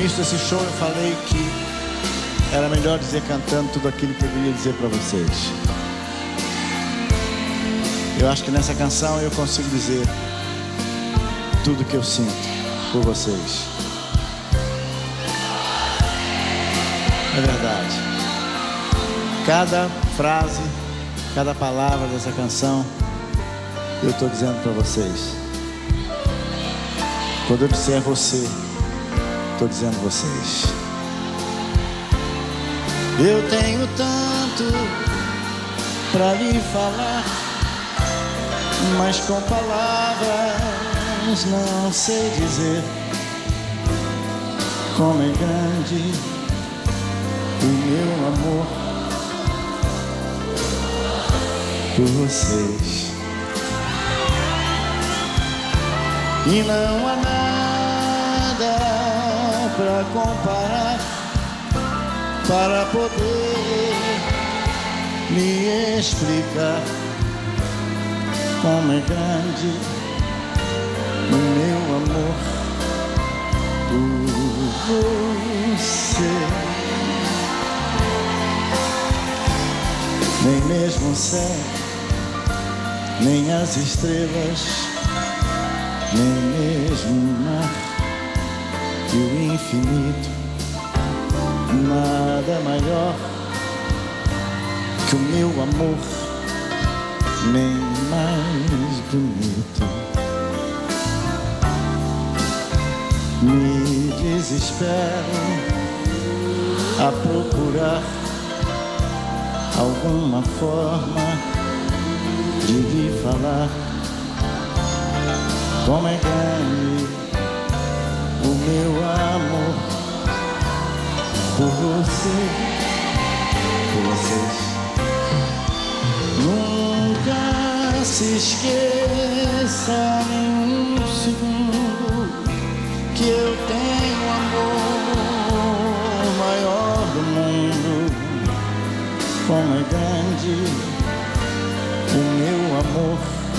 início desse show eu falei que era melhor dizer cantando tudo aquilo que eu queria dizer para vocês. Eu acho que nessa canção eu consigo dizer tudo que eu sinto por vocês. É verdade. Cada frase, cada palavra dessa canção eu estou dizendo para vocês. Quando eu disser você, estou dizendo vocês. Eu tenho tanto para lhe falar, mas com palavras não sei dizer como é grande o meu amor por vocês. E não há nada pra comparar, para poder me explicar como é grande o meu amor por você. Nem mesmo o céu, nem as estrelas, nem mesmo o mar e o infinito, nada maior que o meu amor, nem mais bonito. Me desespero a procurar alguma forma de lhe falar como é grande o meu amor por você, por vocês. Nunca se esqueça nem um segundo que eu tenho o amor maior do mundo. Como é grande o meu amor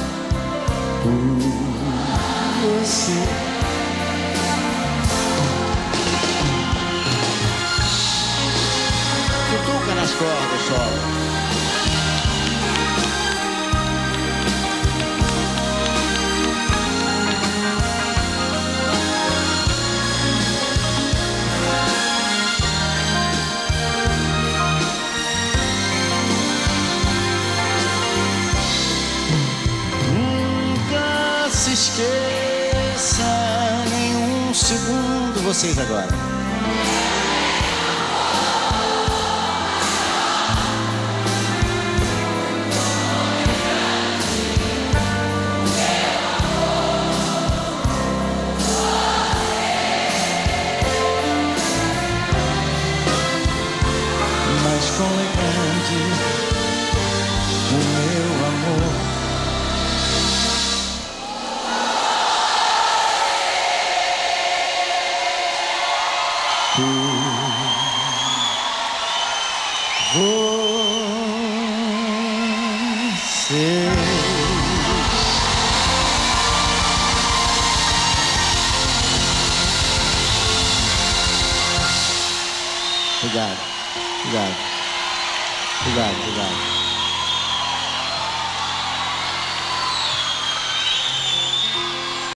por você. Cutuca nas cordas, solo. Se esqueça nem um segundo, vocês agora. Mas como é grande o meu amor por você. Obrigado, obrigado, obrigado, obrigado.